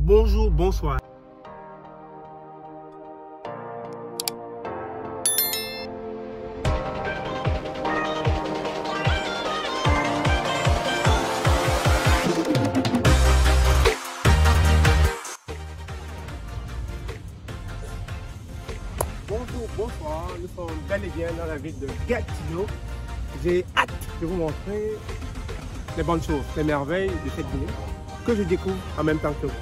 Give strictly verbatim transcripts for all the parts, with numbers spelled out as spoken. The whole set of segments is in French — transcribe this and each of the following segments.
Bonjour, bonsoir. Bonjour, bonsoir. Nous sommes bel et bien dans la ville de Gatineau. J'ai hâte de vous montrer les bonnes choses, les merveilles de cette ville que je découvre en même temps que vous.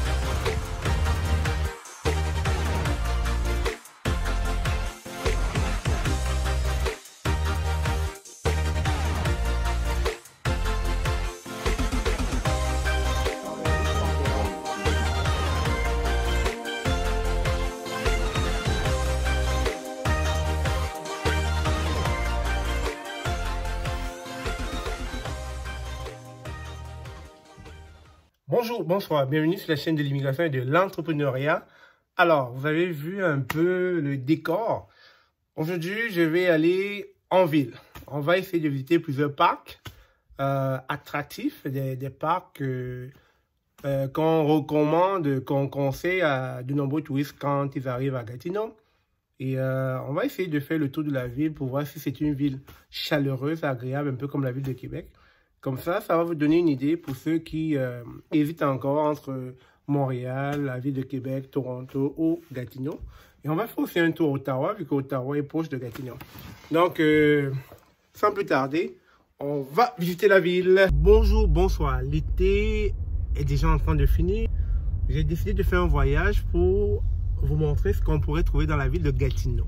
Bonjour, bonsoir, bienvenue sur la chaîne de l'immigration et de l'entrepreneuriat. Alors, vous avez vu un peu le décor. Aujourd'hui, je vais aller en ville. On va essayer de visiter plusieurs parcs euh, attractifs, des, des parcs euh, euh, qu'on recommande, qu'on conseille à de nombreux touristes quand ils arrivent à Gatineau. Et euh, on va essayer de faire le tour de la ville pour voir si c'est une ville chaleureuse, agréable, un peu comme la ville de Québec. Comme ça, ça va vous donner une idée pour ceux qui euh, hésitent encore entre Montréal, la ville de Québec, Toronto ou Gatineau. Et on va faire aussi un tour à Ottawa, vu qu'Ottawa est proche de Gatineau. Donc, euh, sans plus tarder, on va visiter la ville. Bonjour, bonsoir. L'été est déjà en train de finir. J'ai décidé de faire un voyage pour vous montrer ce qu'on pourrait trouver dans la ville de Gatineau.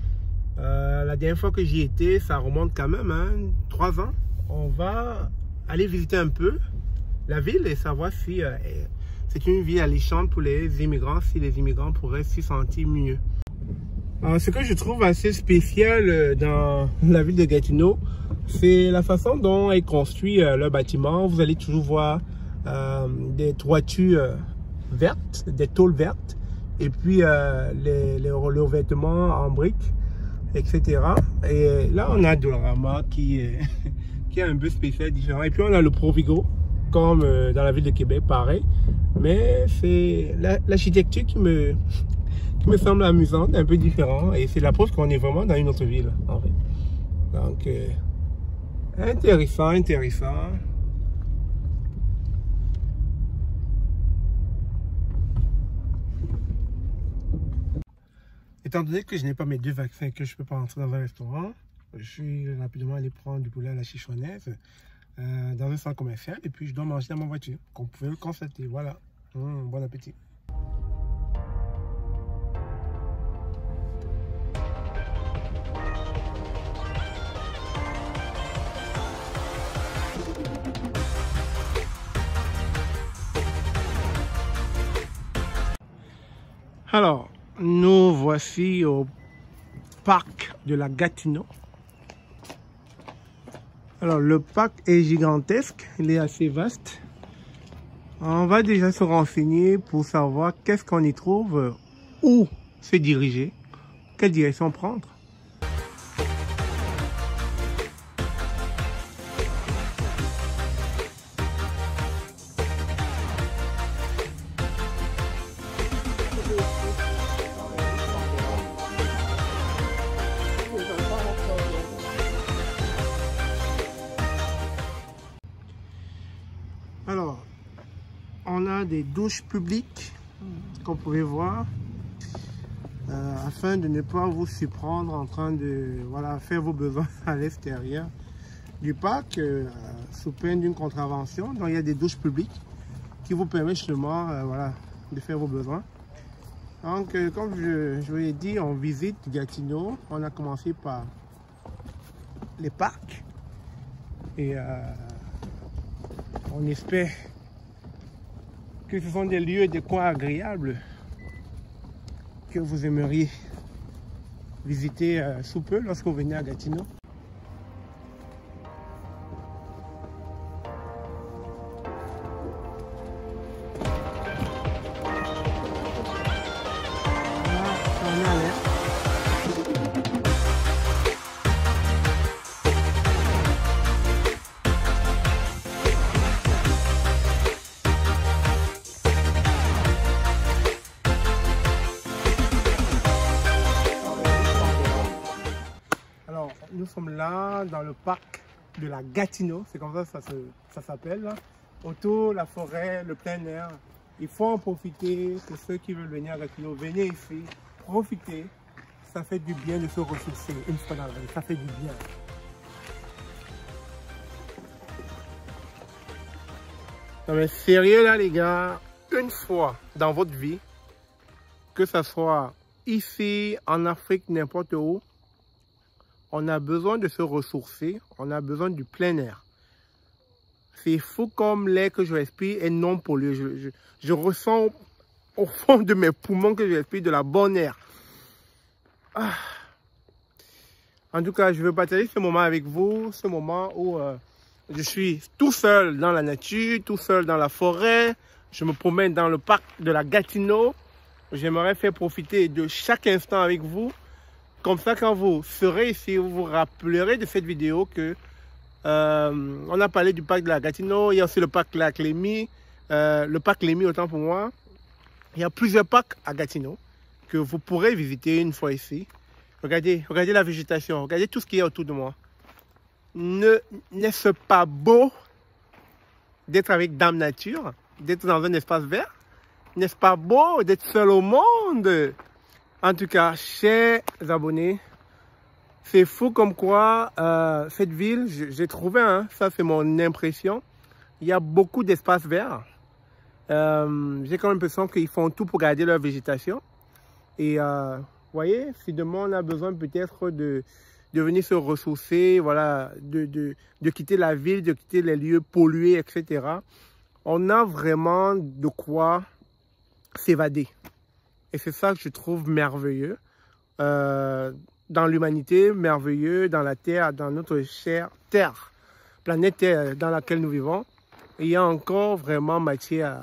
Euh, la dernière fois que j'y étais, ça remonte quand même, hein, trois ans. On va aller visiter un peu la ville et savoir si euh, c'est une ville alléchante pour les immigrants, si les immigrants pourraient s'y sentir mieux. Alors, ce que je trouve assez spécial dans la ville de Gatineau, c'est la façon dont est construit euh, le bâtiment. Vous allez toujours voir euh, des toitures euh, vertes, des tôles vertes, et puis euh, les, les, les revêtements en briques, et cetera. Et là, on a Dollarama qui est... qui est un peu spécial, différent. Et puis on a le Provigo, comme euh, dans la ville de Québec, pareil. Mais c'est l'architecture qui me, qui me semble amusante, un peu différent. Et c'est la preuve qu'on est vraiment dans une autre ville, en fait. Donc, euh, intéressant, intéressant. Étant donné que je n'ai pas mes deux vaccins et que je ne peux pas entrer dans un restaurant, je suis rapidement allé prendre du poulet à la chichonnaise euh, dans un centre commercial et puis je dois manger dans ma voiture, comme vous pouvez le constater. Voilà, mmh, bon appétit. Alors, nous voici au parc de la Gatineau. Alors, le parc est gigantesque, il est assez vaste. On va déjà se renseigner pour savoir qu'est-ce qu'on y trouve, où se diriger, quelle direction prendre. Alors, on a des douches publiques qu'on pouvait voir euh, afin de ne pas vous surprendre en train de voilà, faire vos besoins à l'extérieur du parc euh, sous peine d'une contravention. Donc, il y a des douches publiques qui vous permettent justement euh, voilà, de faire vos besoins. Donc, euh, comme je, je vous l'ai dit, on visite Gatineau. On a commencé par les parcs et euh, on espère que ce sont des lieux et des coins agréables que vous aimeriez visiter euh, sous peu lorsque vous venez à Gatineau. nous sommes là dans le parc de la Gatineau, c'est comme ça que ça, se, ça s'appelle. Autour, la forêt, le plein air. Il faut en profiter pour ceux qui veulent venir à Gatineau. Venez ici, profitez. Ça fait du bien de se ressourcer une fois dans la vie. Ça fait du bien. Non mais sérieux là les gars, une fois dans votre vie, que ce soit ici, en Afrique, n'importe où, on a besoin de se ressourcer, on a besoin du plein air. C'est fou comme l'air que je respire est non pollué. Je, je, je ressens au fond de mes poumons que je respire de la bonne air. Ah. En tout cas, je veux partager ce moment avec vous, ce moment où euh, je suis tout seul dans la nature, tout seul dans la forêt. Je me promène dans le parc de la Gatineau. J'aimerais faire profiter de chaque instant avec vous. Comme ça, quand vous serez ici, vous vous rappellerez de cette vidéo que euh, on a parlé du parc de la Gatineau. Il y a aussi le parc Lac Lémy. Euh, le parc Lémy, autant pour moi. Il y a plusieurs parcs à Gatineau que vous pourrez visiter une fois ici. Regardez, regardez la végétation. Regardez tout ce qu'il y a autour de moi. Ne, n'est-ce pas beau d'être avec Dame Nature, d'être dans un espace vert? N'est-ce pas beau d'être seul au monde? En tout cas, chers abonnés, c'est fou comme quoi euh, cette ville, j'ai trouvé, hein, ça c'est mon impression, il y a beaucoup d'espaces verts. Euh, j'ai quand même l'impression qu'ils font tout pour garder leur végétation. Et euh, vous voyez, si demain on a besoin peut-être de, de venir se ressourcer, voilà, de, de, de quitter la ville, de quitter les lieux pollués, et cetera, on a vraiment de quoi s'évader. Et c'est ça que je trouve merveilleux euh, dans l'humanité, merveilleux dans la Terre, dans notre chère Terre, planète Terre dans laquelle nous vivons. Et il y a encore vraiment matière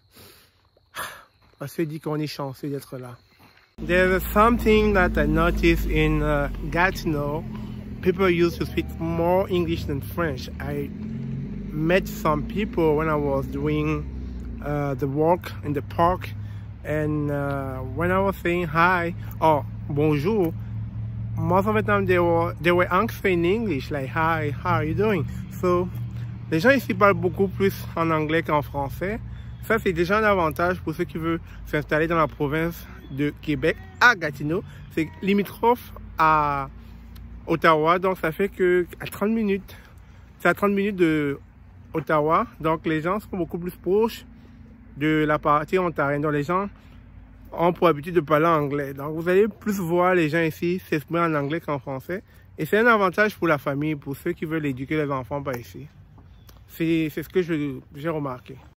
à, à se dire qu'on est chanceux d'être là. There's something that I noticed in uh, Gatineau. People used to speak more English than French. I met some people when I was doing uh, the walk in the park. And uh, when I was saying hi or bonjour, most of the time they were they were answering in English, like hi, how are you doing? So, les gens ici parlent beaucoup plus en anglais qu'en français. Ça, c'est déjà un avantage pour ceux qui veulent s'installer dans la province de Québec, à Gatineau. C'est limitrophe à Ottawa, donc ça fait que à trente minutes, c'est à trente minutes de Ottawa. Donc les gens sont beaucoup plus proches de la partie ontarienne. Donc les gens ont pour habitude de parler anglais. Donc vous allez plus voir les gens ici s'exprimer en anglais qu'en français. Et c'est un avantage pour la famille, pour ceux qui veulent éduquer les enfants par ici. C'est ce que j'ai remarqué.